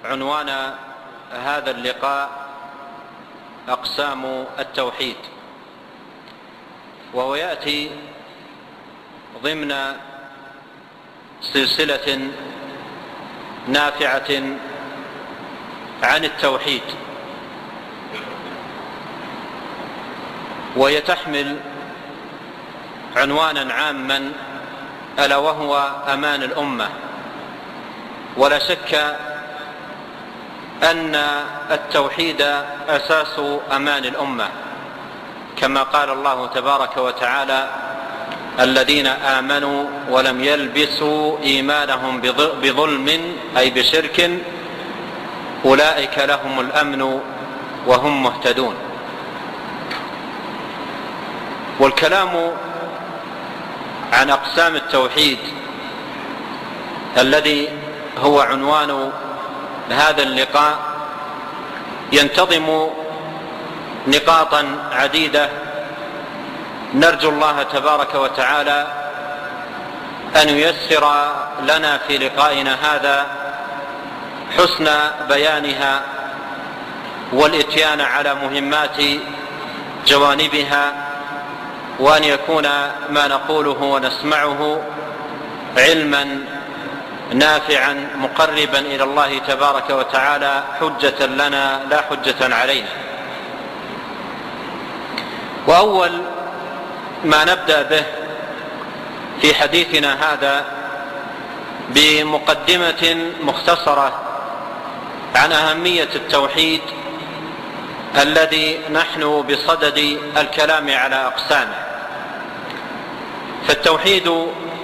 عنوان هذا اللقاء أقسام التوحيد، وهو يأتي ضمن سلسلة نافعة عن التوحيد، وهي تحمل عنوانا عاما ألا وهو أمان الأمة. ولا شك أن التوحيد أساس أمان الأمة، كما قال الله تبارك وتعالى: الذين آمنوا ولم يلبسوا إيمانهم بظلم أي بشرك أولئك لهم الأمن وهم مهتدون. والكلام عن أقسام التوحيد الذي هو عنوان هذا اللقاء ينتظم نقاطا عديدة، نرجو الله تبارك وتعالى أن ييسر لنا في لقائنا هذا حسن بيانها والإتيان على مهمات جوانبها، وأن يكون ما نقوله ونسمعه علما نافعا مقربا إلى الله تبارك وتعالى، حجة لنا لا حجة علينا. وأول ما نبدأ به في حديثنا هذا بمقدمة مختصرة عن أهمية التوحيد الذي نحن بصدد الكلام على أقسامه. فالتوحيد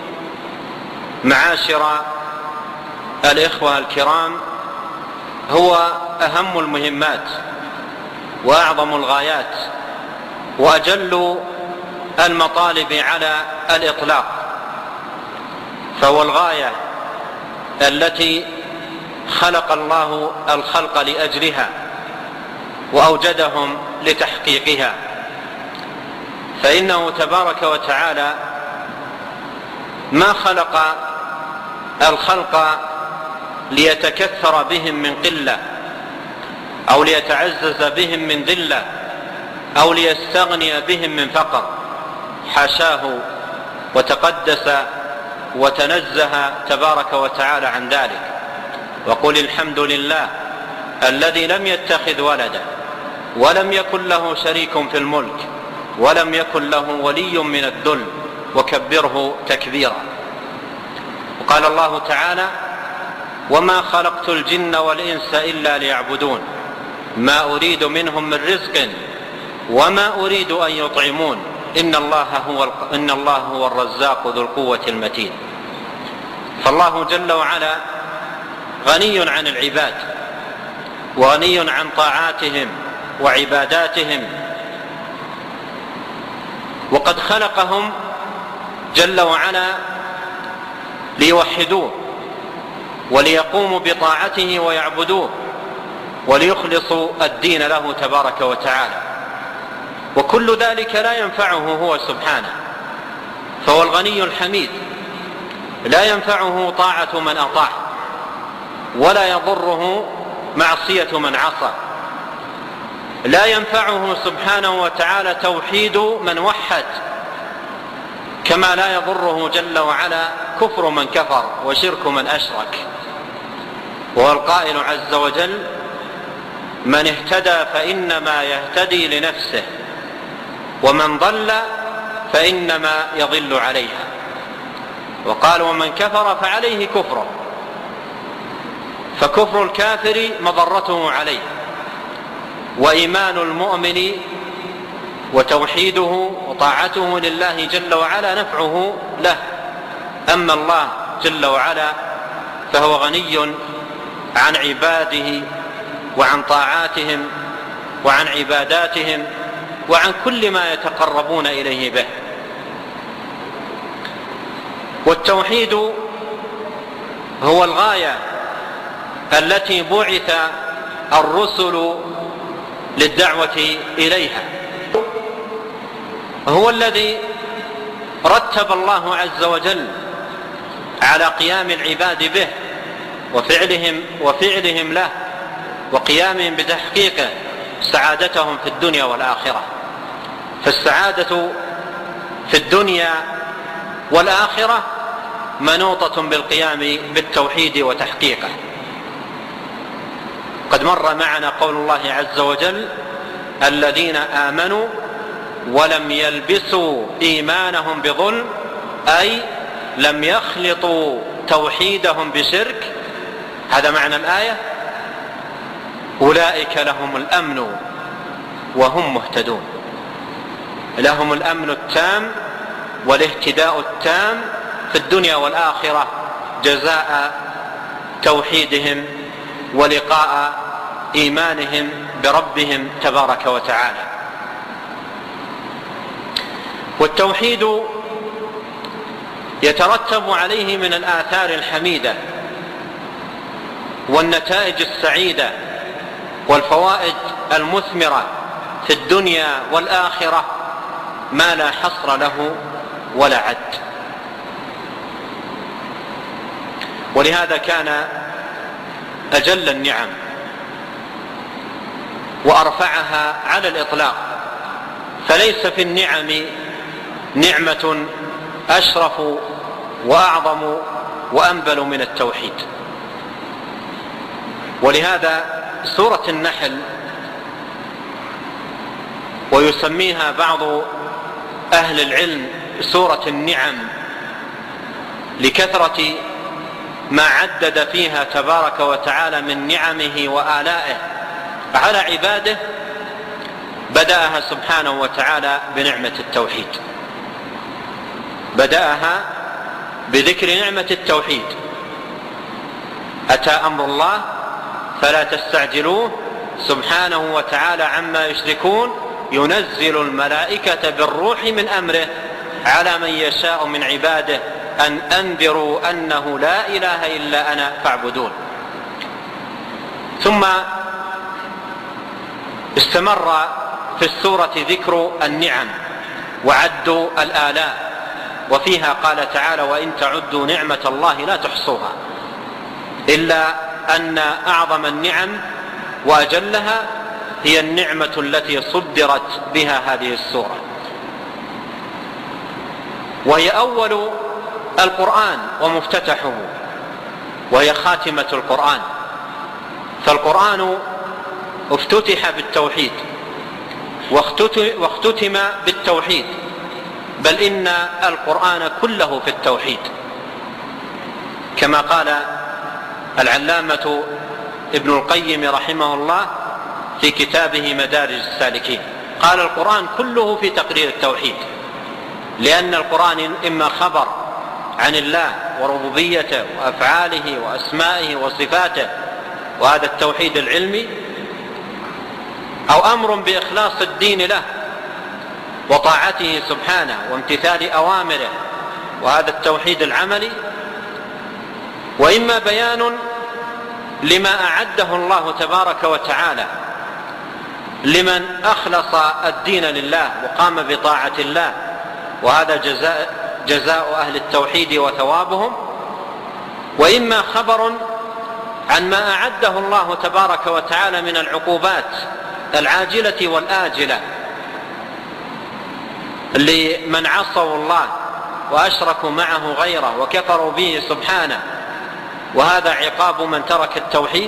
معاشر الإخوة الكرام هو أهم المهمات وأعظم الغايات وأجل المطالب على الإطلاق، فهو الغاية التي خلق الله الخلق لأجلها وأوجدهم لتحقيقها. فإنه تبارك وتعالى ما خلق الخلق ليتكثر بهم من قلة أو ليتعزز بهم من ذلة أو ليستغني بهم من فقر، حاشاه وتقدس وتنزه تبارك وتعالى عن ذلك. وقل الحمد لله الذي لم يتخذ ولدا ولم يكن له شريك في الملك ولم يكن له ولي من الذل وكبره تكبيرا. وقال الله تعالى: وما خلقت الجن والإنس إلا ليعبدون ما أريد منهم من رزق وما أريد أن يطعمون إن الله هو الرزاق ذو القوة المتين. فالله جل وعلا غني عن العباد وغني عن طاعاتهم وعباداتهم، وقد خلقهم جل وعلا ليوحدوه وليقوموا بطاعته ويعبدوه وليخلصوا الدين له تبارك وتعالى. وكل ذلك لا ينفعه هو سبحانه، فهو الغني الحميد، لا ينفعه طاعة من أطاع ولا يضره معصية من عصى، لا ينفعه سبحانه وتعالى توحيد من وحد، كما لا يضره جل وعلا كفر من كفر وشرك من أشرك. وهو القائل عز وجل: من اهتدى فإنما يهتدي لنفسه ومن ضل فإنما يضل عليها. وقال: ومن كفر فعليه كفره، فكفر الكافر مضرته عليه، وإيمان المؤمن وتوحيده وطاعته لله جل وعلا نفعه له. أما الله جل وعلا فهو غني عن عباده وعن طاعاتهم وعن عباداتهم وعن كل ما يتقربون إليه به. والتوحيد هو الغاية التي بعث الرسل للدعوة إليها، هو الذي رتب الله عز وجل على قيام العباد به وفعلهم له وقيامهم بتحقيقه سعادتهم في الدنيا والآخرة. فالسعادة في الدنيا والآخرة منوطة بالقيام بالتوحيد وتحقيقه. قد مر معنا قول الله عز وجل: الذين آمنوا ولم يلبسوا إيمانهم بظلم، أي لم يخلطوا توحيدهم بشرك. هذا معنى الآية: أولئك لهم الأمن وهم مهتدون. لهم الأمن التام والاهتداء التام في الدنيا والآخرة جزاء توحيدهم ولقاء إيمانهم بربهم تبارك وتعالى. والتوحيد يترتب عليه من الآثار الحميدة والنتائج السعيدة والفوائد المثمرة في الدنيا والآخرة ما لا حصر له ولا عد. ولهذا كان أجل النعم وأرفعها على الإطلاق، فليس في النعم نعمة أشرف وأعظم وأنبل من التوحيد. ولهذا سورة النحل، ويسميها بعض أهل العلم سورة النعم لكثرة ما عدد فيها تبارك وتعالى من نعمه وآلائه على عباده، بدأها سبحانه وتعالى بنعمة التوحيد، بدأها بذكر نعمة التوحيد. أتى أمر الله فلا تستعجلوه سبحانه وتعالى عما يشركون، ينزل الملائكة بالروح من أمره على من يشاء من عباده أن أنذروا أنه لا إله إلا أنا فاعبدون. ثم استمر في السورة ذكر النعم وعد الآلاء، وفيها قال تعالى: وإن تعدوا نعمة الله لا تحصوها، إلا أن أعظم النعم وأجلها هي النعمة التي صدرت بها هذه السورة، وهي أول القرآن ومفتتحه، وهي خاتمة القرآن. فالقرآن افتتح بالتوحيد واختتم بالتوحيد، بل إن القرآن كله في التوحيد، كما قال العلامة ابن القيم رحمه الله في كتابه مدارج السالكين، قال: القرآن كله في تقرير التوحيد، لأن القرآن إما خبر عن الله وربوبيته وأفعاله وأسمائه وصفاته، وهذا التوحيد العلمي، أو أمر بإخلاص الدين له وطاعته سبحانه وامتثال أوامره، وهذا التوحيد العملي، وإما بيان لما أعده الله تبارك وتعالى لمن أخلص الدين لله وقام بطاعة الله، وهذا جزاء أهل التوحيد وثوابهم، وإما خبر عن ما أعده الله تبارك وتعالى من العقوبات العاجلة والآجلة لمن عصوا الله وأشركوا معه غيره وكفروا به سبحانه، وهذا عقاب من ترك التوحيد،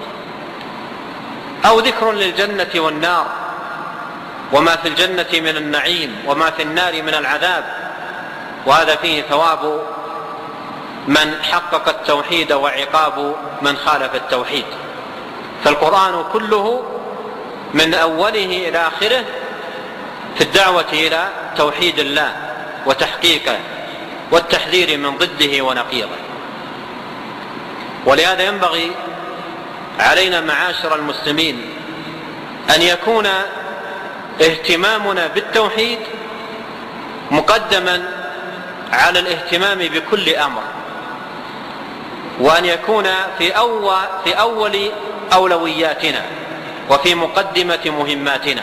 أو ذكر للجنة والنار وما في الجنة من النعيم وما في النار من العذاب، وهذا فيه ثواب من حقق التوحيد وعقاب من خالف التوحيد. فالقرآن كله من أوله إلى آخره في الدعوة إلى توحيد الله وتحقيقه والتحذير من ضده ونقيضه. ولهذا ينبغي علينا معاشر المسلمين أن يكون اهتمامنا بالتوحيد مقدما على الاهتمام بكل أمر، وأن يكون في أول أولوياتنا وفي مقدمة مهماتنا.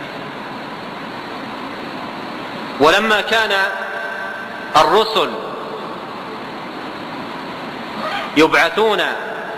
ولما كان الرسل يبعثون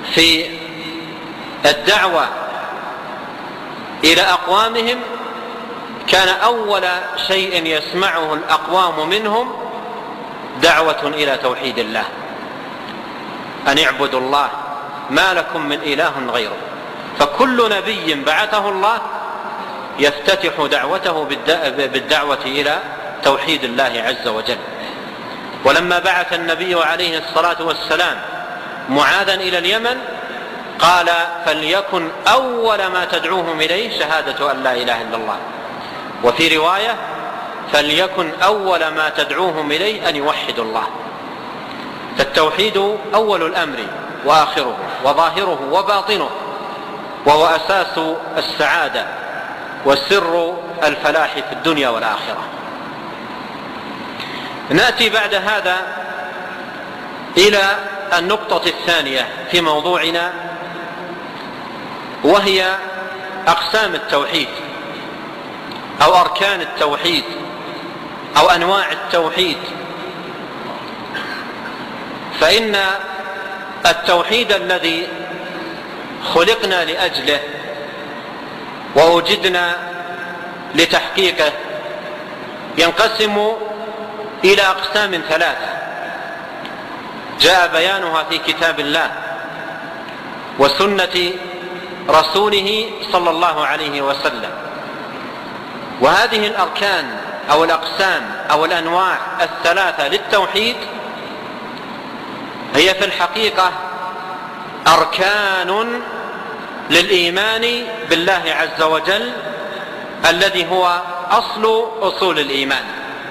في الدعوة إلى أقوامهم كان أول شيء يسمعه الأقوام منهم دعوة إلى توحيد الله، أن اعبدوا الله ما لكم من إله غيره. فكل نبي بعثه الله يفتتح دعوته بالدعوة إلى توحيد الله عز وجل. ولما بعث النبي عليه الصلاة والسلام معاذا إلى اليمن قال فليكن أول ما تدعوهم إليه شهادة أن لا إله إلا الله، وفي رواية فليكن أول ما تدعوهم إليه أن يوحدوا الله. فالتوحيد أول الأمر وآخره وظاهره وباطنه، وهو أساس السعادة وسر الفلاح في الدنيا والآخرة. نأتي بعد هذا إلى النقطة الثانية في موضوعنا، وهي أقسام التوحيد أو أركان التوحيد أو أنواع التوحيد. فإن التوحيد الذي خلقنا لأجله ووجدنا لتحقيقه ينقسم إلى أقسام ثلاثة جاء بيانها في كتاب الله وسنة رسوله صلى الله عليه وسلم. وهذه الأركان أو الأقسام أو الأنواع الثلاثة للتوحيد هي في الحقيقة أركان للإيمان بالله عز وجل الذي هو أصول الإيمان.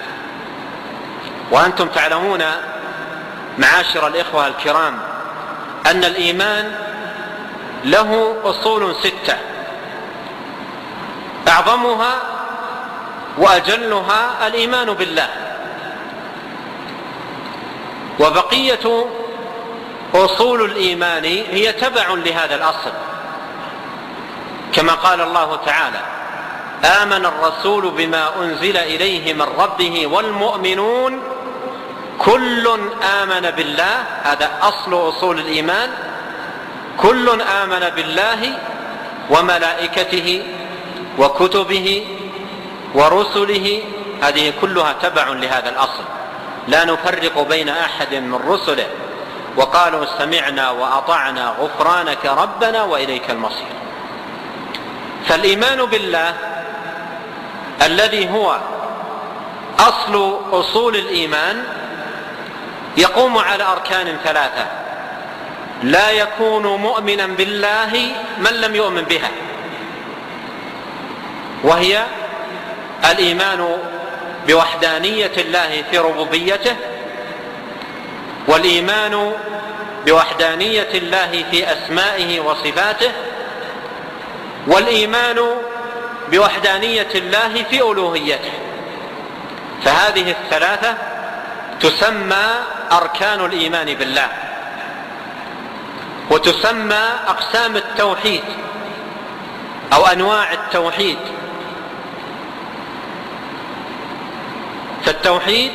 وأنتم تعلمون معاشر الإخوة الكرام أن الإيمان له أصول 6 أعظمها وأجلها الإيمان بالله، وبقية أصول الإيمان هي تبع لهذا الأصل، كما قال الله تعالى آمن الرسول بما أنزل إليه من ربه والمؤمنون كل آمن بالله. هذا أصل الإيمان، كل آمن بالله وملائكته وكتبه ورسله. هذه كلها تبع لهذا الأصل، لا نفرق بين أحد من رسله، وقالوا سمعنا وأطعنا غفرانك ربنا وإليك المصير. فالإيمان بالله الذي هو أصول الإيمان يقوم على أركان 3. لا يكون مؤمنا بالله من لم يؤمن بها، وهي الإيمان بوحدانية الله في ربوبيته، والإيمان بوحدانية الله في أسمائه وصفاته، والإيمان بوحدانية الله في ألوهيته. فهذه الثلاثة تسمى أركان الإيمان بالله، وتسمى أقسام التوحيد أو أنواع التوحيد. فالتوحيد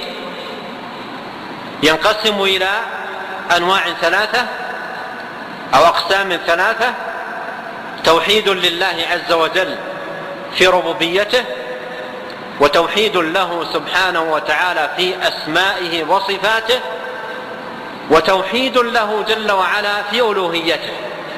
ينقسم إلى أنواع 3 أو أقسام 3: توحيد لله عز وجل في ربوبيته، وتوحيد له سبحانه وتعالى في أسمائه وصفاته، وتوحيد له جل وعلا في ألوهيته.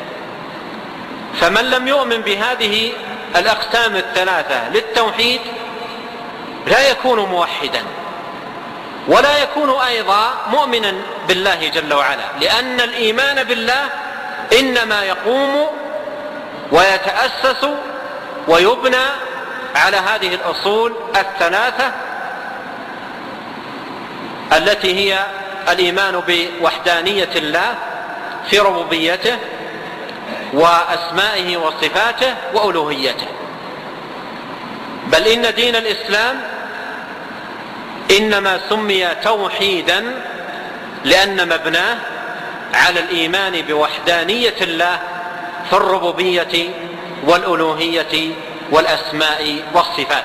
فمن لم يؤمن بهذه الأقسام 3 للتوحيد لا يكون موحدا، ولا يكون أيضا مؤمنا بالله جل وعلا، لأن الإيمان بالله إنما يقوم ويتأسس ويبنى على هذه الأصول 3 التي هي الإيمان بوحدانية الله في ربوبيته وأسمائه وصفاته وألوهيته. بل إن دين الإسلام إنما سمي توحيدا لأن مبناه على الإيمان بوحدانية الله في الربوبية والألوهية والأسماء والصفات.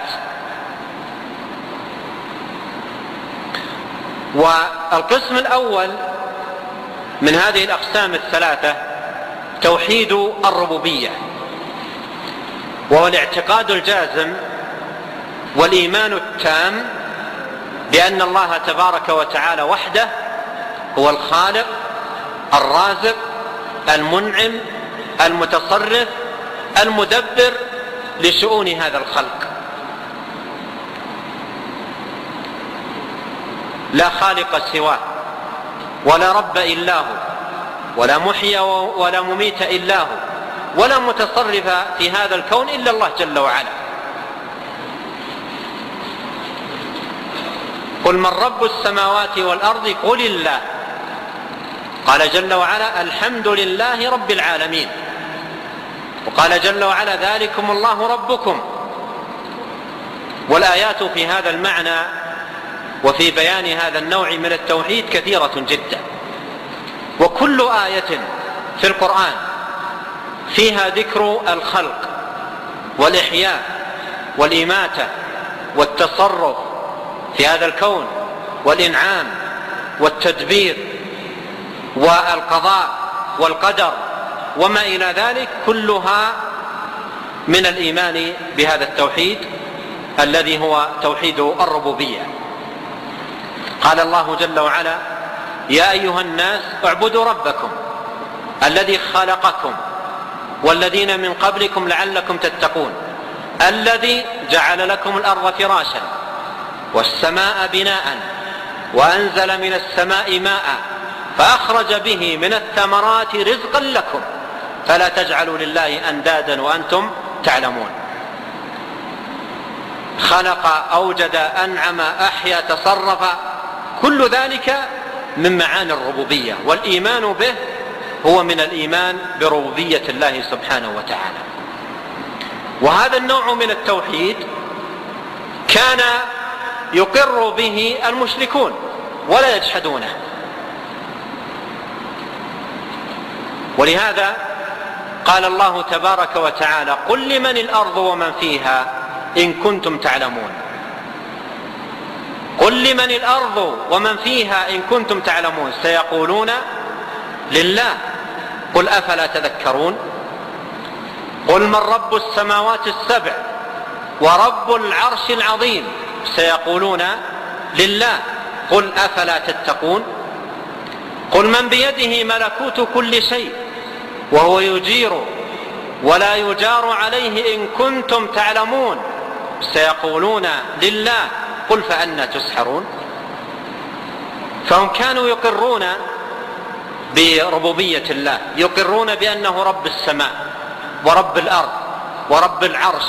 والقسم الأول من هذه الأقسام 3 توحيد الربوبية، وهو الاعتقاد الجازم والإيمان التام بأن الله تبارك وتعالى وحده هو الخالق الرازق المنعم المتصرف المدبر لشؤون هذا الخلق، لا خالق سواه ولا رب إلا هو ولا محيي ولا مميت إلا هو ولا متصرف في هذا الكون إلا الله جل وعلا. قل من رب السماوات والأرض قل الله. قال جل وعلا الحمد لله رب العالمين. وقال جل وعلا ذلكم الله ربكم. والآيات في هذا المعنى وفي بيان هذا النوع من التوحيد كثيرة جدا، وكل آية في القرآن فيها ذكر الخلق والإحياء والإماتة والتصرف في هذا الكون والإنعام والتدبير والقضاء والقدر وما إلى ذلك، كلها من الإيمان بهذا التوحيد الذي هو توحيد الربوبية. قال الله جل وعلا يا أيها الناس اعبدوا ربكم الذي خلقكم والذين من قبلكم لعلكم تتقون الذي جعل لكم الأرض فراشا والسماء بناء وأنزل من السماء ماء فأخرج به من الثمرات رزقا لكم فلا تجعلوا لله أندادا وأنتم تعلمون. خلق أوجد أنعم أحيا تصرف، كل ذلك من معاني الربوبية، والإيمان به هو من الإيمان بربوبية الله سبحانه وتعالى. وهذا النوع من التوحيد كان يقر به المشركون ولا يجحدونه، ولهذا قال الله تبارك وتعالى قل لمن الأرض ومن فيها إن كنتم تعلمون. قل لمن الأرض ومن فيها إن كنتم تعلمون سيقولون لله قل أفلا تذكرون. قل من رب السماوات السبع ورب العرش العظيم سيقولون لله قل أفلا تتقون. قل من بيده ملكوت كل شيء وهو يجير ولا يجار عليه إن كنتم تعلمون سيقولون لله قل فأنى تسحرون. فهم كانوا يقرون بربوبية الله، يقرون بأنه رب السماء ورب الأرض ورب العرش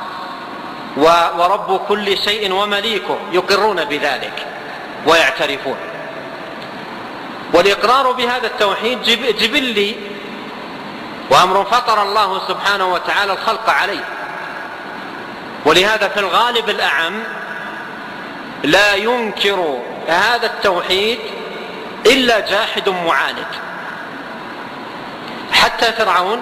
ورب كل شيء ومليكه، يقرون بذلك ويعترفون. والإقرار بهذا التوحيد جبلي وأمر فطر الله سبحانه وتعالى الخلق عليه، ولهذا في الغالب الأعم لا ينكر هذا التوحيد إلا جاحد معاند. حتى فرعون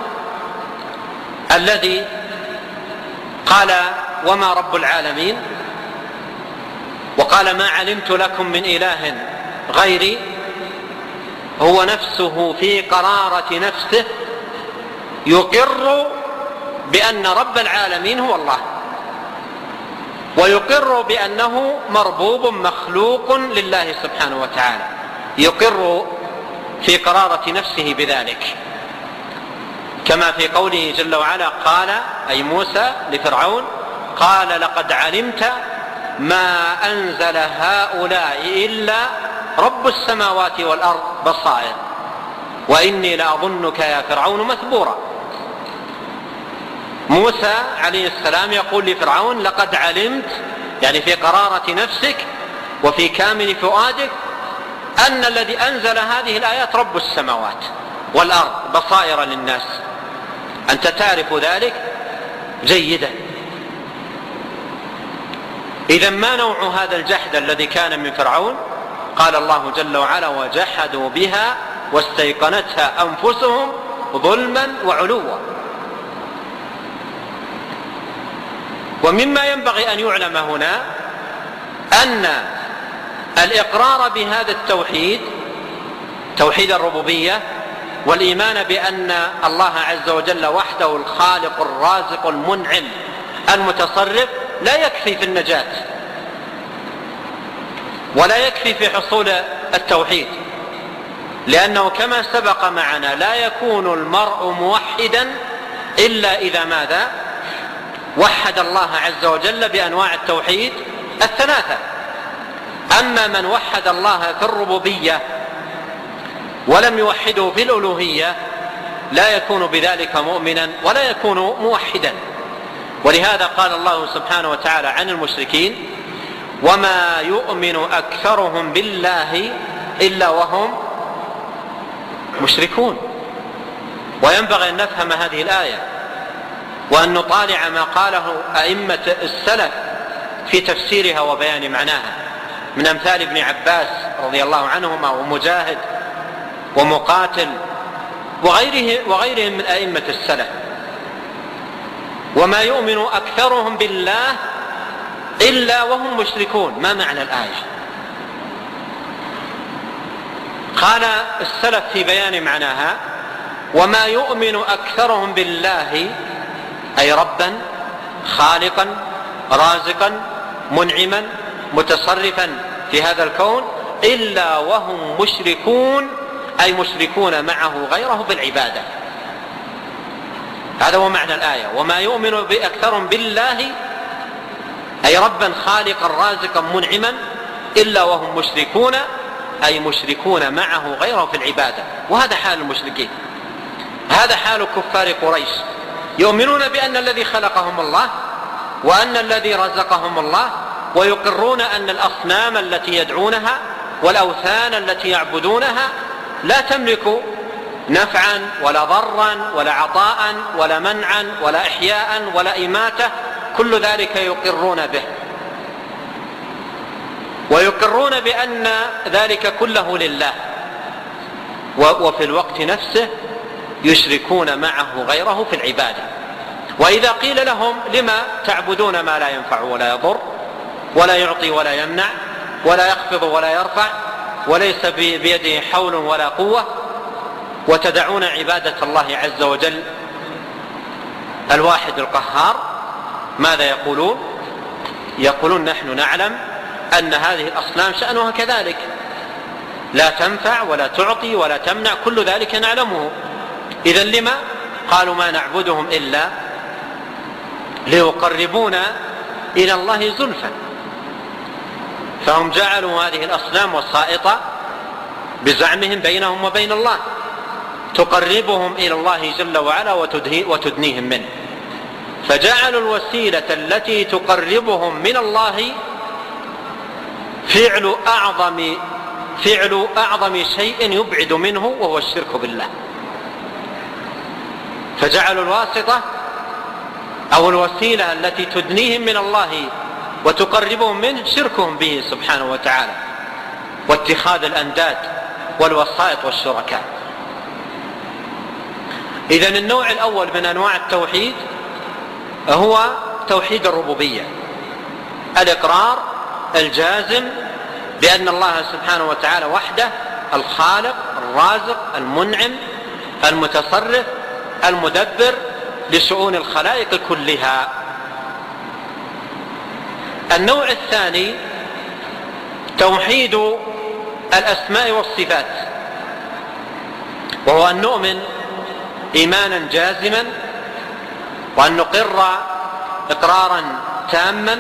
الذي قال وما رب العالمين وقال ما علمت لكم من إله غيري، هو نفسه في قرارة نفسه يقر بأن رب العالمين هو الله، ويقر بأنه مربوب مخلوق لله سبحانه وتعالى، يقر في قرارة نفسه بذلك، كما في قوله جل وعلا قال أي موسى لفرعون قال لقد علمت ما أنزل هؤلاء إلا رب السماوات والأرض بصائر وإني لأظنك يا فرعون مثبورا. موسى عليه السلام يقول لفرعون لقد علمت، يعني في قرارة نفسك وفي كامل فؤادك، أن الذي أنزل هذه الآيات رب السماوات والأرض بصائر للناس، أنت تعرف ذلك جيدا. إذا ما نوع هذا الجحد الذي كان من فرعون؟ قال الله جل وعلا وجحدوا بها واستيقنتها أنفسهم ظلما وعلوا. ومما ينبغي أن يعلم هنا أن الإقرار بهذا التوحيد توحيد الربوبية والإيمان بأن الله عز وجل وحده الخالق الرازق المنعم المتصرف لا يكفي في النجاة ولا يكفي في حصول التوحيد، لأنه كما سبق معنا لا يكون المرء موحدا إلا إذا ماذا؟ وحد الله عز وجل بأنواع التوحيد الثلاثة. أما من وحد الله في الربوبية ولم يوحده في الألوهية لا يكون بذلك مؤمنا ولا يكون موحدا. ولهذا قال الله سبحانه وتعالى عن المشركين: وما يؤمن أكثرهم بالله إلا وهم مشركون. وينبغي أن نفهم هذه الآية وأن نطالع ما قاله أئمة السلف في تفسيرها وبيان معناها، من أمثال ابن عباس رضي الله عنهما ومجاهد ومقاتل وغيرهم من أئمة السلف. وما يؤمن أكثرهم بالله إلا وهم مشركون. ما معنى الآية؟ قال السلف في بيان معناها: وما يؤمن أكثرهم بالله أي ربا خالقا رازقا منعما متصرفا في هذا الكون إلا وهم مشركون، أي مشركون معه غيره بالعبادة. هذا هو معنى الآية: وما يؤمن بأكثرهم بالله أي ربا خالقا رازقا منعما إلا وهم مشركون، أي مشركون معه غيره في العبادة. وهذا حال المشركين، هذا حال كفار قريش، يؤمنون بأن الذي خلقهم الله وأن الذي رزقهم الله، ويقرون أن الأصنام التي يدعونها والأوثان التي يعبدونها لا تملك نفعا ولا ضرا ولا عطاء ولا منعا ولا إحياء ولا إماتة، كل ذلك يقرون به، ويقرون بأن ذلك كله لله، وفي الوقت نفسه يشركون معه غيره في العبادة. وإذا قيل لهم: لما تعبدون ما لا ينفع ولا يضر ولا يعطي ولا يمنع ولا يخفض ولا يرفع وليس بيده حول ولا قوة، وتدعون عبادة الله عز وجل الواحد القهار، ماذا يقولون؟ يقولون: نحن نعلم أن هذه الأصنام شأنها كذلك، لا تنفع ولا تعطي ولا تمنع، كل ذلك نعلمه. إذن لما؟ قالوا: ما نعبدهم إلا ليقربونا إلى الله زلفى. فهم جعلوا هذه الأصنام وسائط بزعمهم بينهم وبين الله، تقربهم إلى الله جل وعلا وتدنيهم منه، فجعلوا الوسيلة التي تقربهم من الله فعل أعظم شيء يبعد منه، وهو الشرك بالله. فجعلوا الواسطة أو الوسيلة التي تدنيهم من الله وتقربهم منه شركهم به سبحانه وتعالى، واتخاذ الأنداد والوسائط والشركاء. إذن النوع الأول من أنواع التوحيد هو توحيد الربوبية، الإقرار الجازم بأن الله سبحانه وتعالى وحده الخالق الرازق المنعم المتصرف المدبر لشؤون الخلائق كلها. النوع الثاني توحيد الأسماء والصفات، وهو أن نؤمن إيمانا جازما وأن نقر إقرارا تاما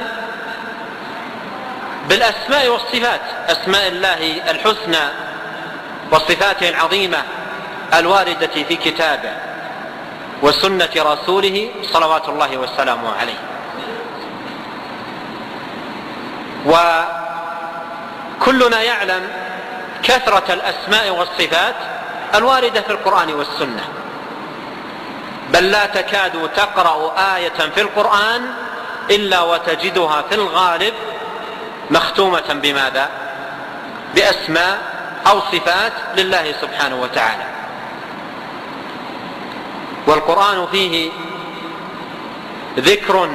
بالأسماء والصفات، أسماء الله الحسنى وصفاته العظيمة الواردة في كتابه وسنة رسوله صلوات الله وسلامه عليه. وكلنا يعلم كثرة الأسماء والصفات الواردة في القرآن والسنة، بل لا تكاد تقرأ آية في القرآن إلا وتجدها في الغالب مختومة بماذا؟ بأسماء أو صفات لله سبحانه وتعالى. والقرآن فيه ذكر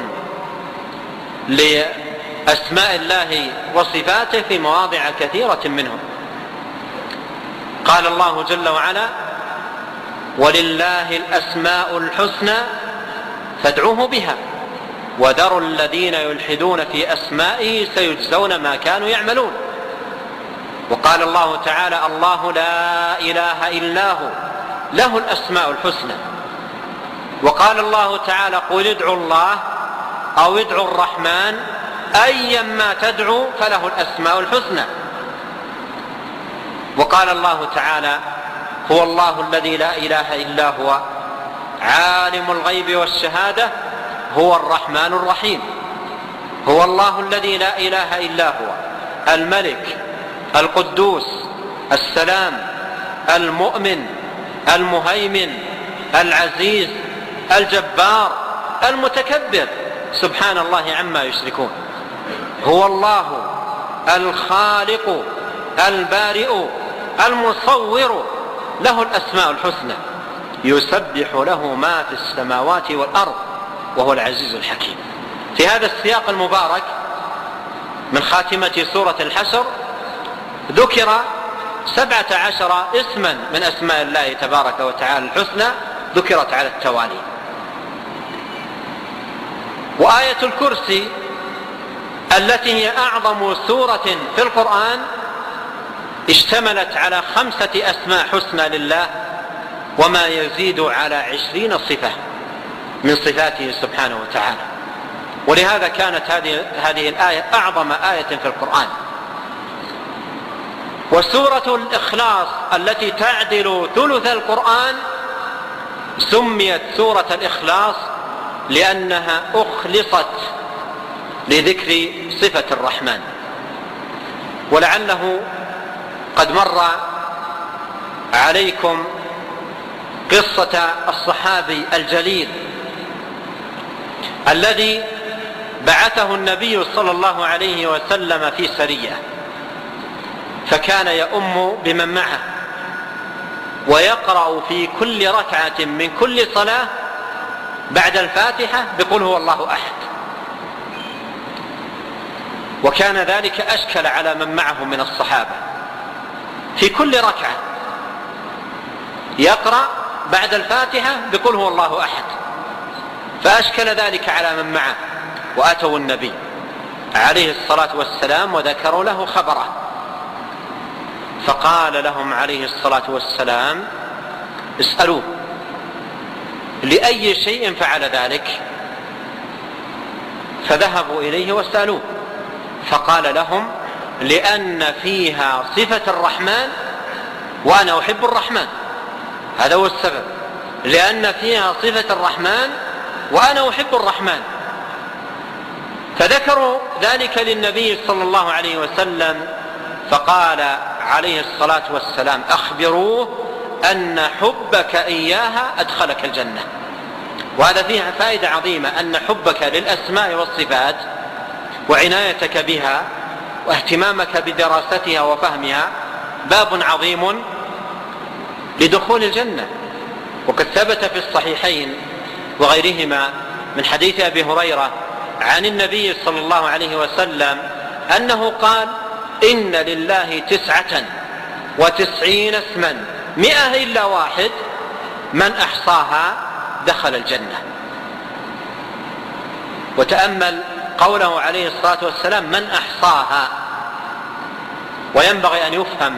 لأسماء الله وصفاته في مواضع كثيرة منهم. قال الله جل وعلا: ولله الأسماء الحسنى فادعوه بها وذروا الذين يلحدون في أسمائه سيجزون ما كانوا يعملون. وقال الله تعالى: الله لا إله إلا هو له الأسماء الحسنى. وقال الله تعالى: قل ادعوا الله أو ادعوا الرحمن أيما تدعوا فله الأسماء الحسنى. وقال الله تعالى: هو الله الذي لا إله إلا هو عالم الغيب والشهادة هو الرحمن الرحيم. هو الله الذي لا إله إلا هو الملك القدوس السلام المؤمن المهيمن العزيز الجبار المتكبر سبحان الله عما يشركون. هو الله الخالق البارئ المصور له الأسماء الحسنى يسبح له ما في السماوات والأرض وهو العزيز الحكيم. في هذا السياق المبارك من خاتمة سورة الحشر ذكر 17 اسما من أسماء الله تبارك وتعالى الحسنى ذكرت على التوالي. وآية الكرسي التي هي أعظم سورة في القرآن اشتملت على 5 أسماء حسنى لله وما يزيد على 20 صفة من صفاته سبحانه وتعالى. ولهذا كانت هذه الآية أعظم آية في القرآن. وسورة الإخلاص التي تعدل ثلث القرآن سميت سورة الإخلاص لأنها أخلصت لذكر صفة الرحمن. ولعله قد مر عليكم قصة الصحابي الجليل الذي بعثه النبي صلى الله عليه وسلم في سرية، فكان يؤم بمن معه ويقرأ في كل ركعة من كل صلاة بعد الفاتحة بقول هو الله أحد. وكان ذلك أشكل على من معه من الصحابة، في كل ركعة يقرأ بعد الفاتحة بقول هو الله أحد، فأشكل ذلك على من معه. وأتوا النبي عليه الصلاة والسلام وذكروا له خبره، فقال لهم عليه الصلاة والسلام: اسألوه لأي شيء فعل ذلك. فذهبوا إليه وسألوه فقال لهم: لأن فيها صفة الرحمن وأنا أحب الرحمن. هذا هو السبب، لأن فيها صفة الرحمن وأنا أحب الرحمن. فذكروا ذلك للنبي صلى الله عليه وسلم فقال عليه الصلاة والسلام: أخبروه أن حبك إياها أدخلك الجنة. وهذا فيها فائدة عظيمة، أن حبك للأسماء والصفات وعنايتك بها واهتمامك بدراستها وفهمها باب عظيم لدخول الجنة. وقد ثبت في الصحيحين وغيرهما من حديث أبي هريرة عن النبي صلى الله عليه وسلم أنه قال: إن لله 99 اسما 100 إلا واحد من أحصاها دخل الجنة. وتأمل قوله عليه الصلاة والسلام: من أحصاها. وينبغي أن يفهم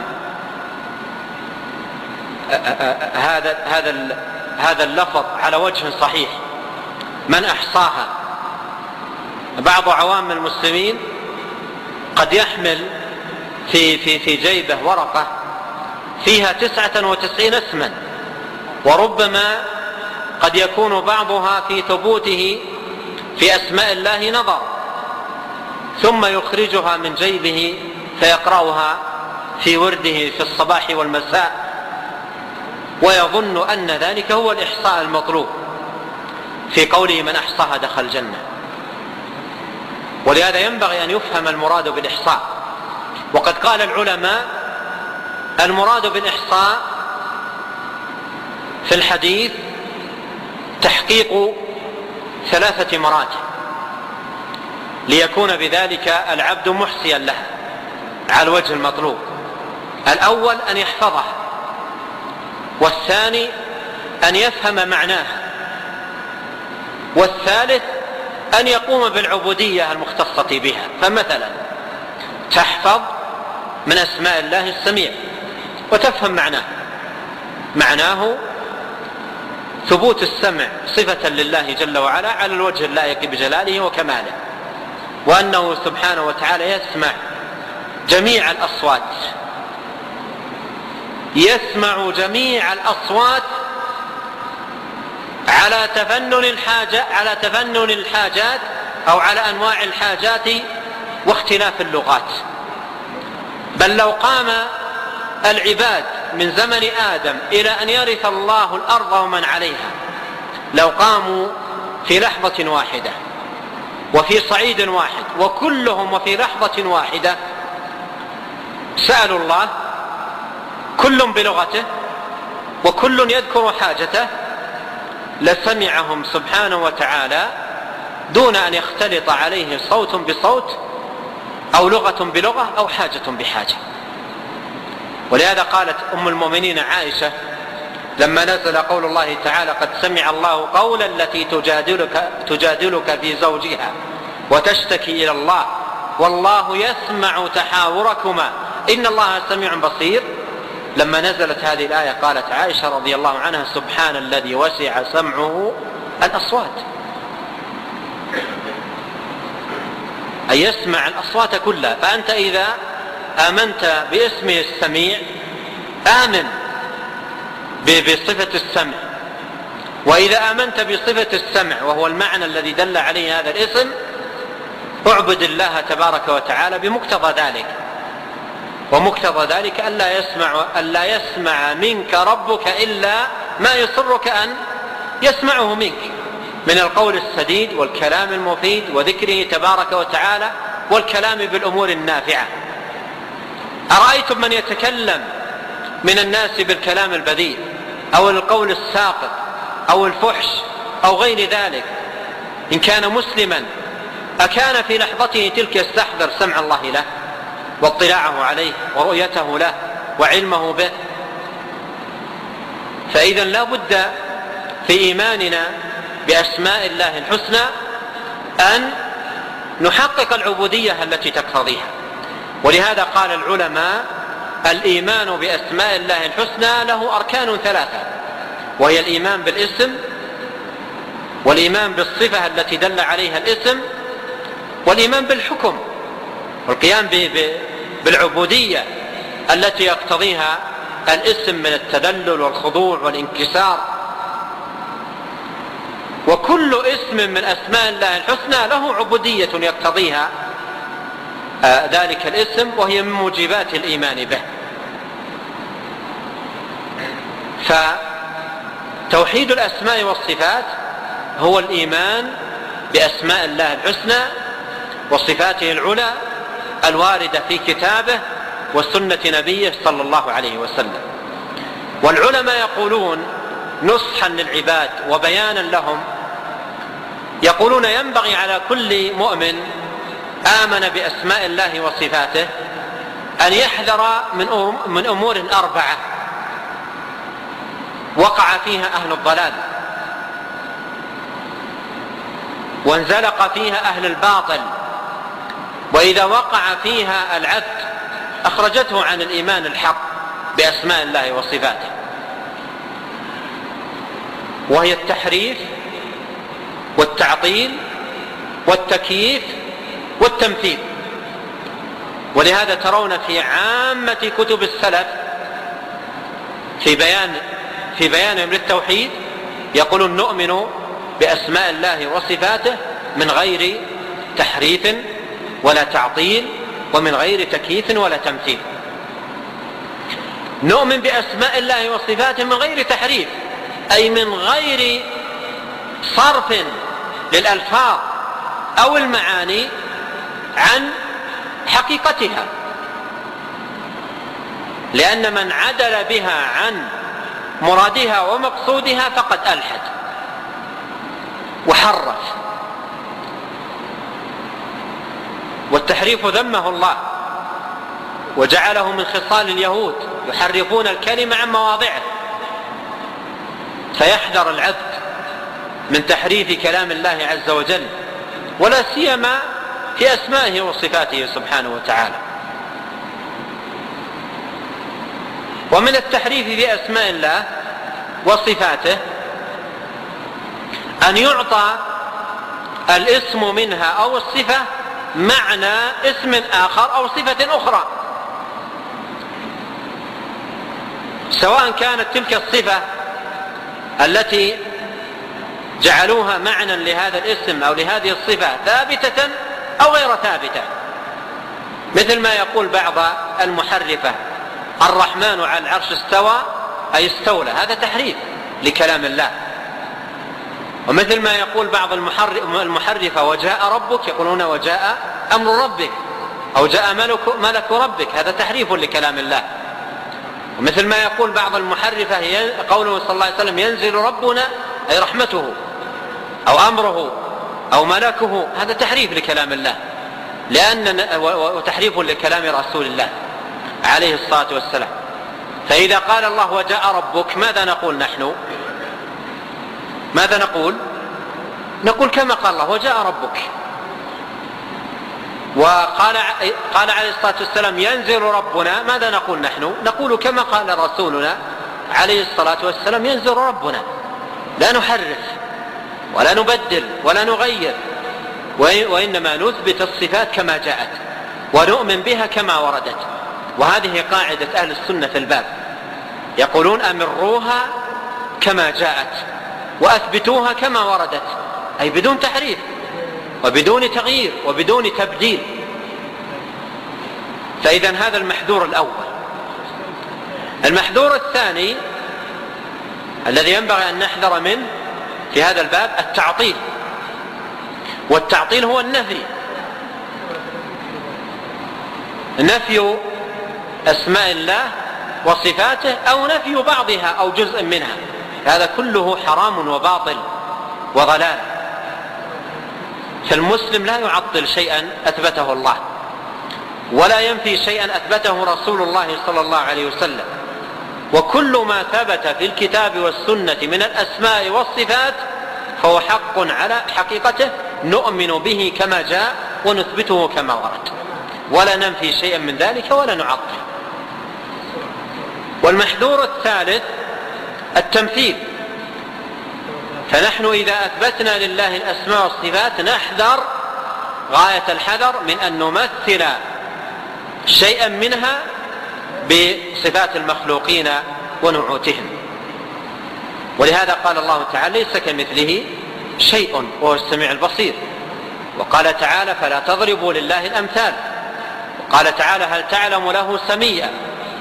هذا اللفظ على وجه صحيح. من أحصاها، بعض عوام المسلمين قد يحمل في جيبه ورقة فيها 99 اسما، وربما قد يكون بعضها في ثبوته في أسماء الله نظر، ثم يخرجها من جيبه فيقرأها في ورده في الصباح والمساء، ويظن أن ذلك هو الإحصاء المطلوب في قوله: من أحصاها دخل الجنة. ولهذا ينبغي أن يفهم المراد بالإحصاء. وقد قال العلماء: المراد بالإحصاء في الحديث تحقيق 3 مراتب ليكون بذلك العبد محصيا لها على الوجه المطلوب. الأول أن يحفظها، والثاني أن يفهم معناها، والثالث أن يقوم بالعبودية المختصة بها. فمثلا تحفظ من أسماء الله السميع وتفهم معناه ثبوت السمع صفة لله جل وعلا على الوجه اللائق بجلاله وكماله، وأنه سبحانه وتعالى يسمع جميع الأصوات، يسمع جميع الأصوات على تفنن الحاجات أو على أنواع الحاجات واختلاف اللغات. بل لو قام العباد من زمن آدم إلى أن يرث الله الأرض ومن عليها، لو قاموا في لحظة واحدة وفي صعيد واحد وكلهم وفي لحظة واحدة سألوا الله، كل بلغته وكل يذكر حاجته، لسمعهم سبحانه وتعالى دون أن يختلط عليه صوت بصوت أو لغة بلغة أو حاجة بحاجة. ولهذا قالت أم المؤمنين عائشة لما نزل قول الله تعالى: قد سمع الله قولا التي تجادلك في زوجها وتشتكي إلى الله والله يسمع تحاوركما إن الله سميع بصير. لما نزلت هذه الآية قالت عائشة رضي الله عنها: سبحان الذي وسع سمعه الأصوات، أي يسمع الأصوات كلها. فأنت إذا آمنت باسمه السميع آمن بصفة السمع، وإذا آمنت بصفة السمع وهو المعنى الذي دل عليه هذا الاسم اعبد الله تبارك وتعالى بمقتضى ذلك. ومقتضى ذلك ألا يسمع منك ربك إلا ما يسرك أن يسمعه منك من القول السديد والكلام المفيد وذكره تبارك وتعالى والكلام بالأمور النافعة. أرأيتم من يتكلم من الناس بالكلام البذيء أو القول الساقط أو الفحش أو غير ذلك، إن كان مسلما أكان في لحظته تلك يستحضر سمع الله له واطلاعه عليه ورؤيته له وعلمه به؟ فإذا لا بد في إيماننا بأسماء الله الحسنى أن نحقق العبودية التي تقتضيها. ولهذا قال العلماء: الإيمان بأسماء الله الحسنى له أركان ثلاثة، وهي الإيمان بالاسم، والإيمان بالصفة التي دل عليها الاسم، والإيمان بالحكم، والقيام بالعبودية التي يقتضيها الاسم من التذلل والخضوع والانكسار. وكل اسم من أسماء الله الحسنى له عبودية يقتضيها ذلك الاسم، وهي من موجبات الإيمان به. فتوحيد الأسماء والصفات هو الإيمان بأسماء الله الحسنى وصفاته العلى الواردة في كتابه وسنة نبيه صلى الله عليه وسلم. والعلماء يقولون نصحا للعباد وبيانا لهم، يقولون: ينبغي على كل مؤمن آمن بأسماء الله وصفاته أن يحذر من أمور أربعة وقع فيها أهل الضلال وانزلق فيها أهل الباطل، وإذا وقع فيها العبد أخرجته عن الإيمان الحق بأسماء الله وصفاته، وهي التحريف والتعطيل والتكييف والتمثيل. ولهذا ترون في عامة كتب السلف في بيانهم للتوحيد يقولون: نؤمن بأسماء الله وصفاته من غير تحريف ولا تعطيل ومن غير تكييف ولا تمثيل. نؤمن بأسماء الله وصفاته من غير تحريف، أي من غير صرف للألفاظ أو المعاني عن حقيقتها، لأن من عدل بها عن مرادها ومقصودها فقد ألحد وحرف. والتحريف ذمه الله وجعله من خصال اليهود، يحرفون الكلمة عن مواضعه. فيحذر العبد من تحريف كلام الله عز وجل، ولا سيما في أسمائه وصفاته سبحانه وتعالى. ومن التحريف في أسماء الله وصفاته أن يعطى الاسم منها أو الصفة معنى اسم آخر أو صفة أخرى، سواء كانت تلك الصفة التي جعلوها معنى لهذا الاسم أو لهذه الصفة ثابتة أو غير ثابتة، مثل ما يقول بعض المحرفة الرحمن على العرش استوى أي استولى، هذا تحريف لكلام الله. ومثل ما يقول بعض المحرفة وجاء ربك، يقولون وجاء أمر ربك أو جاء ملك ربك، هذا تحريف لكلام الله. ومثل ما يقول بعض المحرفة قوله صلى الله عليه وسلم ينزل ربنا أي رحمته أو أمره أو ملكه، هذا تحريف لكلام الله وتحريف لكلام رسول الله عليه الصلاة والسلام. فإذا قال الله وجاء ربك ماذا نقول نحن؟ ماذا نقول؟ نقول كما قال الله وجاء ربك. وقال عليه الصلاة والسلام ينزل ربنا، ماذا نقول نحن؟ نقول كما قال رسولنا عليه الصلاة والسلام ينزل ربنا، لا نحرف ولا نبدل ولا نغير، وإنما نثبت الصفات كما جاءت ونؤمن بها كما وردت. وهذه قاعدة أهل السنة في الباب، يقولون أمروها كما جاءت وأثبتوها كما وردت، أي بدون تحريف وبدون تغيير وبدون تبديل. فإذا هذا المحذور الأول. المحذور الثاني الذي ينبغي أن نحذر منه في هذا الباب التعطيل، والتعطيل هو النفي، نفي أسماء الله وصفاته أو نفي بعضها أو جزء منها، هذا كله حرام وباطل وضلال. فالمسلم لا يعطل شيئا أثبته الله، ولا ينفي شيئا أثبته رسول الله صلى الله عليه وسلم. وكل ما ثبت في الكتاب والسنة من الأسماء والصفات فهو حق على حقيقته، نؤمن به كما جاء ونثبته كما ورد، ولا ننفي شيئا من ذلك ولا نعطل. والمحذور الثالث التمثيل. فنحن إذا أثبتنا لله الأسماء والصفات نحذر غاية الحذر من أن نمثل شيئا منها بصفات المخلوقين ونعوتهم. ولهذا قال الله تعالى ليس كمثله شيء وهو السميع البصير. وقال تعالى فلا تضربوا لله الأمثال. وقال تعالى هل تعلم له سميا.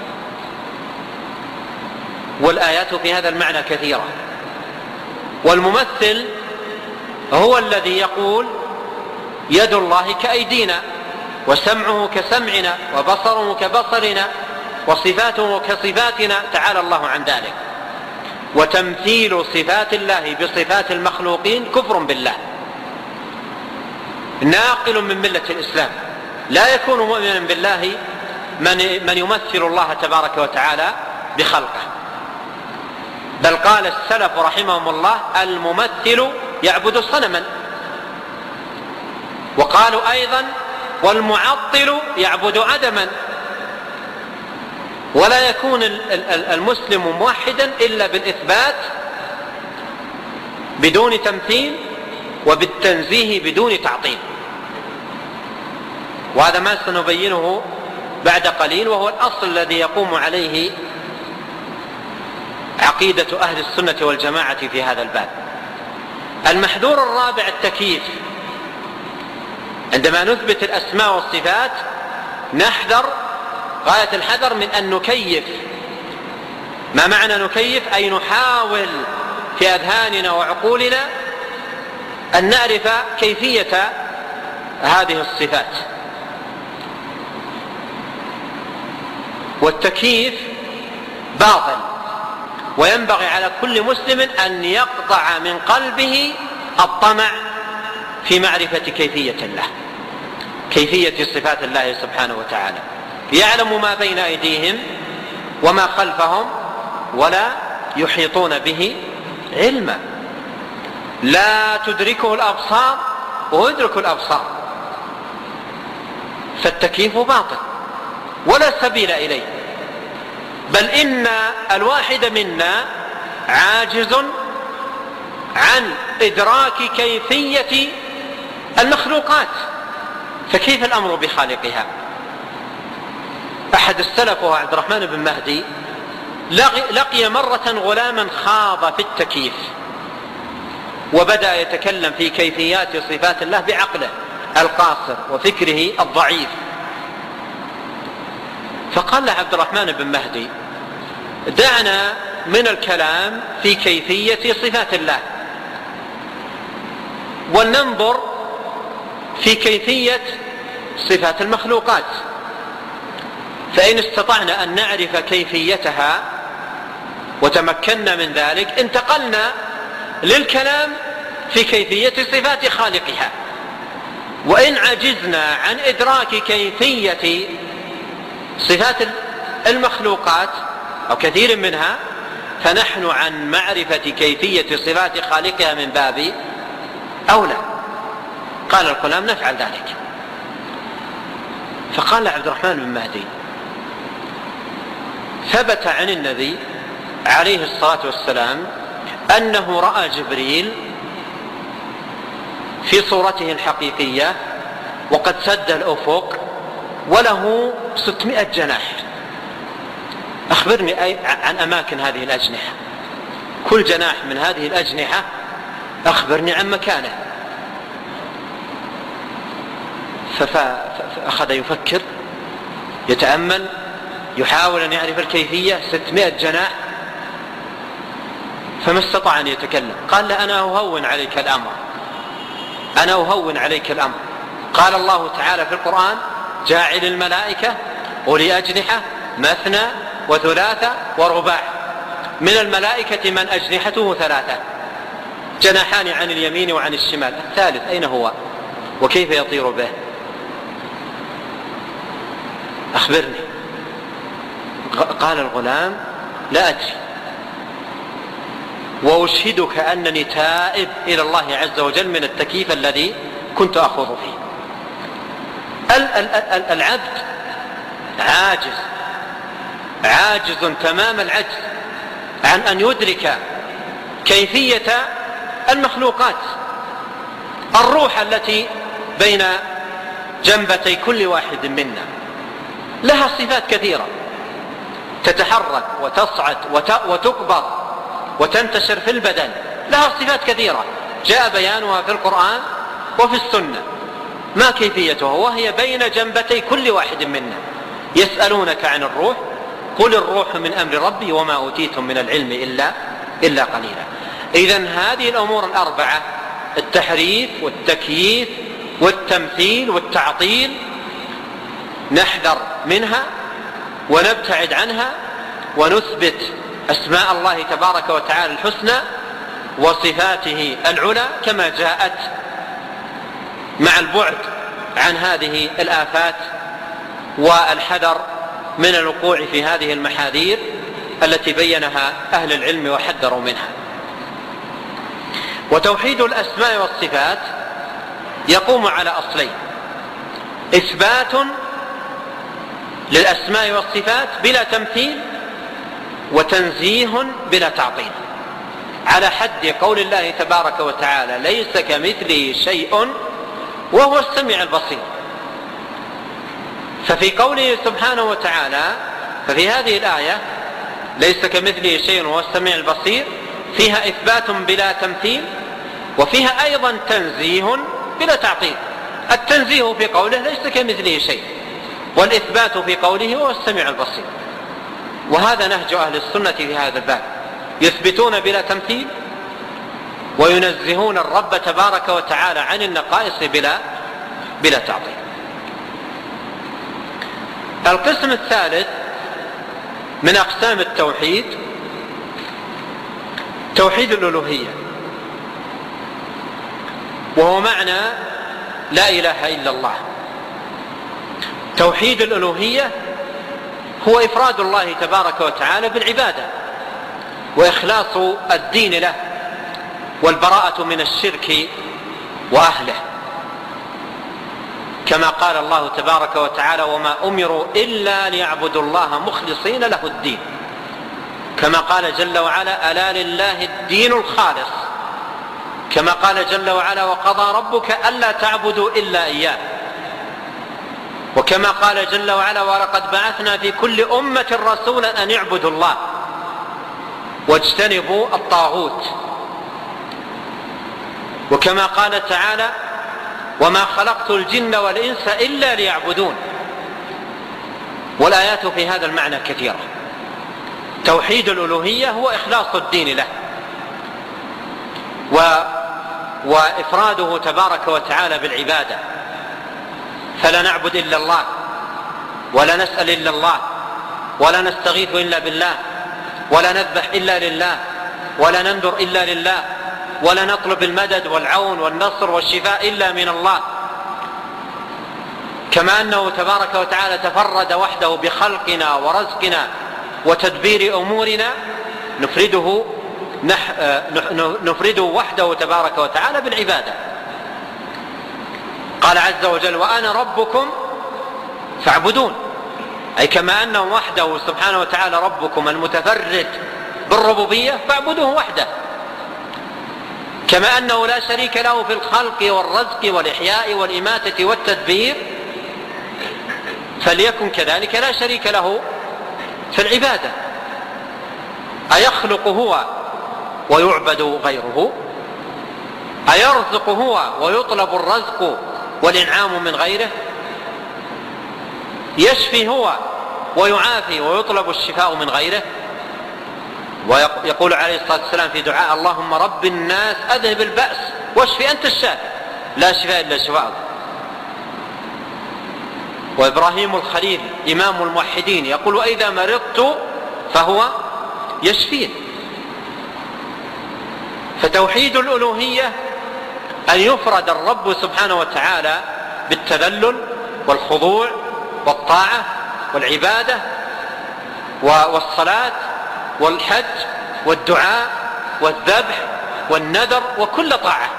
والآيات في هذا المعنى كثيرة. والممثل هو الذي يقول يد الله كأيدينا، وسمعه كسمعنا، وبصره كبصرنا، وصفاته كصفاتنا، تعالى الله عن ذلك. وتمثيل صفات الله بصفات المخلوقين كفر بالله، ناقل من ملة الإسلام. لا يكون مؤمنا بالله من يمثل الله تبارك وتعالى بخلقه، بل قال السلف رحمهم الله الممثل يعبد صنما. وقالوا أيضا والمعطل يعبد عدما. ولا يكون المسلم موحدا إلا بالإثبات بدون تمثيل، وبالتنزيه بدون تعطيل. وهذا ما سنبينه بعد قليل، وهو الأصل الذي يقوم عليه عقيدة أهل السنة والجماعة في هذا الباب. المحذور الرابع التكييف. عندما نثبت الأسماء والصفات نحذر غاية الحذر من أن نكيف. ما معنى نكيف؟ أي نحاول في أذهاننا وعقولنا أن نعرف كيفية هذه الصفات. والتكييف باطل، وينبغي على كل مسلم أن يقطع من قلبه الطمع في معرفة كيفية الله، كيفية صفات الله سبحانه وتعالى. يعلم ما بين أيديهم وما خلفهم ولا يحيطون به علما، لا تدركه الأبصار ويدرك الأبصار، فالتكييف باطل ولا سبيل إليه، بل إن الواحد منا عاجز عن إدراك كيفية المخلوقات، فكيف الأمر بخالقها؟ أحد السلف وهو عبد الرحمن بن مهدي لقي مرة غلاما خاض في التكييف، وبدأ يتكلم في كيفيات صفات الله بعقله القاصر وفكره الضعيف، فقال له عبد الرحمن بن مهدي: دعنا من الكلام في كيفية صفات الله ولننظر في كيفية صفات المخلوقات، فإن استطعنا أن نعرف كيفيتها وتمكنا من ذلك انتقلنا للكلام في كيفية صفات خالقها، وإن عجزنا عن إدراك كيفية صفات المخلوقات أو كثير منها فنحن عن معرفة كيفية صفات خالقها من باب أولى. قال الغلام: نفعل ذلك. فقال عبد الرحمن بن مهدي: ثبت عن النبي عليه الصلاة والسلام أنه رأى جبريل في صورته الحقيقية وقد سد الأفق وله 600 جناح. أخبرني عن أماكن هذه الأجنحة، كل جناح من هذه الأجنحة أخبرني عن مكانه. فأخذ يفكر يتأمل يحاول أن يعرف الكيفية، 600 جناح، فما استطاع أن يتكلم. قال له: أنا أهون عليك الأمر، أنا أهون عليك الأمر. قال الله تعالى في القرآن: جاعل الملائكة أولي أجنحة مثنى وثلاثة ورباع، من الملائكة من أجنحته 3، جناحان عن اليمين وعن الشمال، الثالث أين هو وكيف يطير به؟ أخبرني. قال الغلام: لا أدري، وأشهدك أنني تائب إلى الله عز وجل من التكييف الذي كنت أخوض فيه. العبد عاجز تمام العجز عن أن يدرك كيفية المخلوقات. الروح التي بين جنبتي كل واحد منا لها صفات كثيرة، تتحرك وتصعد وتكبر وتنتشر في البدن، لها صفات كثيرة جاء بيانها في القرآن وفي السنة. ما كيفيتها؟ وهي بين جنبتي كل واحد منا. يسألونك عن الروح قل الروح من أمر ربي وما أوتيتم من العلم إلا قليلا. إذن هذه الأمور الأربعة، التحريف والتكييف والتمثيل والتعطيل، نحذر منها ونبتعد عنها ونثبت أسماء الله تبارك وتعالى الحسنى وصفاته العلى كما جاءت، مع البعد عن هذه الآفات والحذر من الوقوع في هذه المحاذير التي بينها أهل العلم وحذروا منها. وتوحيد الأسماء والصفات يقوم على أصلين: إثبات للأسماء والصفات بلا تمثيل، وتنزيه بلا تعطيل، على حد قول الله تبارك وتعالى: ليس كمثله شيء وهو السميع البصير. ففي قوله سبحانه وتعالى، ففي هذه الآية ليس كمثله شيء وهو السميع البصير فيها إثبات بلا تمثيل، وفيها أيضا تنزيه بلا تعطيل. التنزيه في قوله ليس كمثله شيء، والإثبات في قوله هو السميع البصير. وهذا نهج أهل السنة في هذا الباب، يثبتون بلا تمثيل وينزهون الرب تبارك وتعالى عن النقائص بلا تعطيل. القسم الثالث من أقسام التوحيد توحيد الألوهية، وهو معنى لا إله إلا الله. توحيد الألوهية هو إفراد الله تبارك وتعالى بالعبادة وإخلاص الدين له والبراءة من الشرك وأهله، كما قال الله تبارك وتعالى: وما أمروا إلا ليعبدوا الله مخلصين له الدين، كما قال جل وعلا: ألا لله الدين الخالص، كما قال جل وعلا: وقضى ربك ألا تعبدوا إلا إياه، وكما قال جل وعلا: ولقد بعثنا في كل أمة رسولا أن اعبدوا الله واجتنبوا الطاغوت، وكما قال تعالى: وما خلقت الجن والإنس إلا ليعبدون. والآيات في هذا المعنى كثيرة. توحيد الألوهية هو إخلاص الدين له وإفراده تبارك وتعالى بالعبادة، فلا نعبد إلا الله، ولا نسأل إلا الله، ولا نستغيث إلا بالله، ولا نذبح إلا لله، ولا ننذر إلا لله، ولا نطلب المدد والعون والنصر والشفاء إلا من الله. كما أنه تبارك وتعالى تفرد وحده بخلقنا ورزقنا وتدبير أمورنا، نفرده وحده تبارك وتعالى بالعبادة. قال عز وجل: وأنا ربكم فاعبدون، أي كما أنه وحده سبحانه وتعالى ربكم المتفرد بالربوبية فاعبدوه وحده، كما أنه لا شريك له في الخلق والرزق والإحياء والإماتة والتدبير، فليكن كذلك لا شريك له في العبادة. أيخلق هو ويعبد غيره؟ أيرزق هو ويطلب الرزق والإنعام من غيره؟ يشفي هو ويعافي ويطلب الشفاء من غيره؟ ويقول عليه الصلاة والسلام في دعاء: اللهم رب الناس أذهب البأس واشفي أنت الشافي لا شفاء إلا شفاءك. وإبراهيم الخليل إمام الموحدين يقول: وإذا مرضت فهو يشفين. فتوحيد الألوهية أن يفرد الرب سبحانه وتعالى بالتذلل والخضوع والطاعة والعبادة والصلاة والحج والدعاء والذبح والنذر وكل طاعة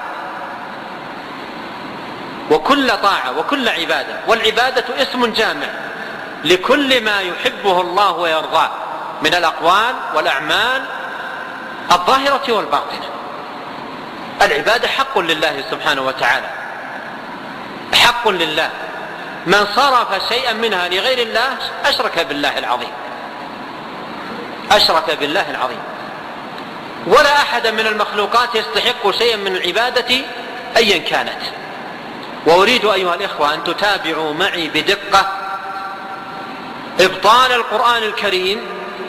وكل عبادة. والعبادة اسم جامع لكل ما يحبه الله ويرضاه من الأقوال والأعمال الظاهرة والباطنة. العبادة حق لله سبحانه وتعالى، حق لله. من صرف شيئا منها لغير الله أشرك بالله العظيم، أشرك بالله العظيم. ولا أحد من المخلوقات يستحق شيئا من العبادة أيا كانت. وأريد أيها الإخوة أن تتابعوا معي بدقة إبطال القرآن الكريم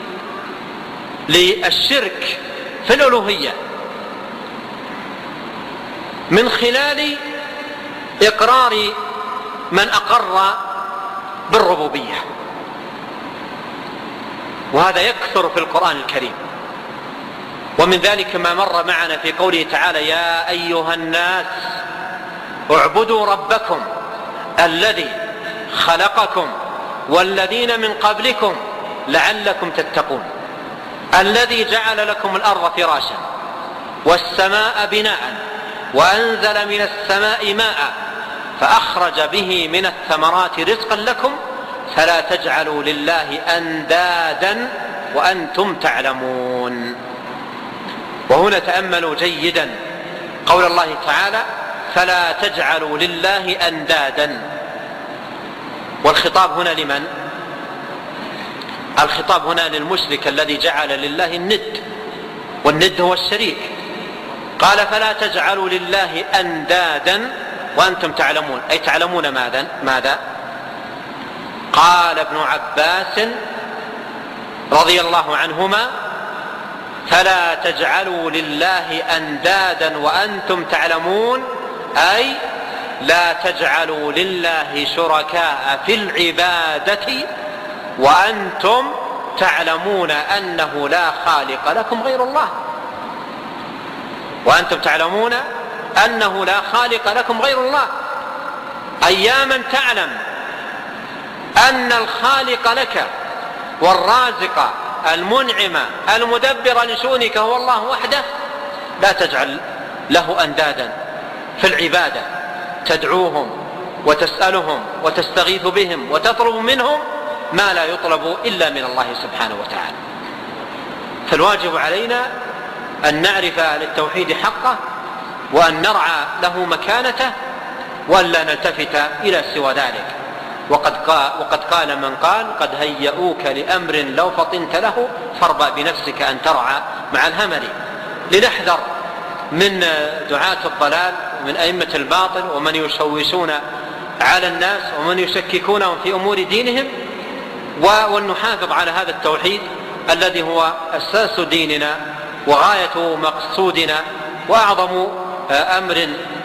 للشرك في الألوهية من خلال إقرار من أقر بالربوبية، وهذا يكثر في القرآن الكريم. ومن ذلك ما مر معنا في قوله تعالى: يا أيها الناس اعبدوا ربكم الذي خلقكم والذين من قبلكم لعلكم تتقون، الذي جعل لكم الأرض فراشا والسماء بناء وأنزل من السماء ماء فأخرج به من الثمرات رزقا لكم فلا تجعلوا لله أندادا وأنتم تعلمون. وهنا تأملوا جيدا قول الله تعالى: فلا تجعلوا لله أندادا. والخطاب هنا لمن؟ الخطاب هنا للمشرك الذي جعل لله الند، والند هو الشريك. قال: فلا تجعلوا لله أندادا وأنتم تعلمون، أي تعلمون ماذا؟ قال ابن عباس رضي الله عنهما: فلا تجعلوا لله أندادا وأنتم تعلمون، أي لا تجعلوا لله شركاء في العبادة وأنتم تعلمون أنه لا خالق لكم غير الله، وأنتم تعلمون أنه لا خالق لكم غير الله. أياما تعلم أن الخالق لك والرازق المنعم المدبر لشؤونك هو الله وحده، لا تجعل له أندادا في العبادة تدعوهم وتسألهم وتستغيث بهم وتطلب منهم ما لا يطلب إلا من الله سبحانه وتعالى. فالواجب علينا أن نعرف للتوحيد حقه وأن نرعى له مكانته وأن لا نلتفت إلى سوى ذلك. وقد قال من قال: قد هيئوك لأمر لو فطنت له فاربأ بنفسك أن ترعى مع الهمل. لنحذر من دعاة الضلال ومن أئمة الباطل ومن يشوشون على الناس ومن يشككونهم في أمور دينهم، ونحافظ على هذا التوحيد الذي هو أساس ديننا وغاية مقصودنا وأعظم أمر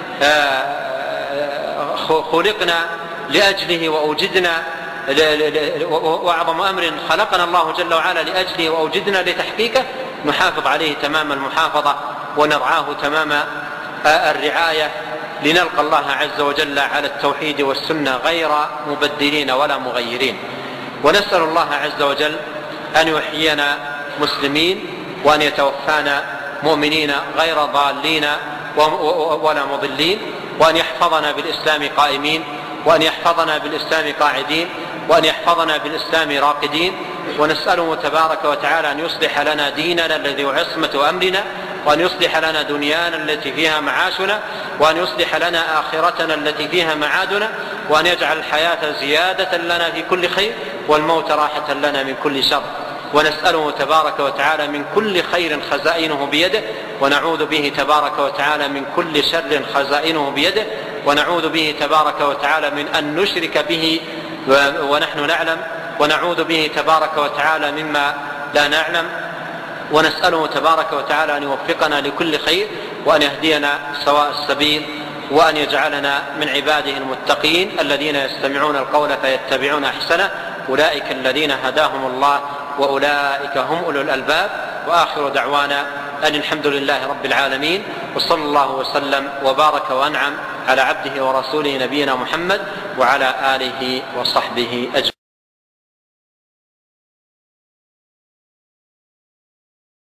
خلقنا لأجله وأوجدنا، وأعظم أمر خلقنا الله جل وعلا لأجله وأوجدنا لتحقيقه. نحافظ عليه تمام المحافظة ونرعاه تمام الرعاية لنلقى الله عز وجل على التوحيد والسنة غير مبدلين ولا مغيرين. ونسأل الله عز وجل أن يحيينا مسلمين وأن يتوفانا مؤمنين غير ضالين ولا مضلين، وأن يحفظنا بالإسلام قائمين، وأن يحفظنا بالإسلام قاعدين، وأن يحفظنا بالإسلام راقدين. ونسأله تبارك وتعالى أن يصلح لنا ديننا الذي هو عصمة أمرنا، وأن يصلح لنا دنيانا التي فيها معاشنا، وأن يصلح لنا آخرتنا التي فيها معادنا، وأن يجعل الحياة زيادة لنا في كل خير والموت راحة لنا من كل شر. ونسأله تبارك وتعالى من كل خير خزائنه بيده، ونعوذ به تبارك وتعالى من كل شر خزائنه بيده، ونعوذ به تبارك وتعالى من أن نشرك به ونحن نعلم، ونعوذ به تبارك وتعالى مما لا نعلم. ونسأله تبارك وتعالى أن يوفقنا لكل خير، وأن يهدينا سواء السبيل، وأن يجعلنا من عباده المتقين الذين يستمعون القول فيتبعون أحسنه. أولئك الذين هداهم الله وأولئك هم أولو الألباب. وآخر دعوانا أن الحمد لله رب العالمين، وصلى الله وسلم وبارك وأنعم على عبده ورسوله نبينا محمد وعلى آله وصحبه أجمعين.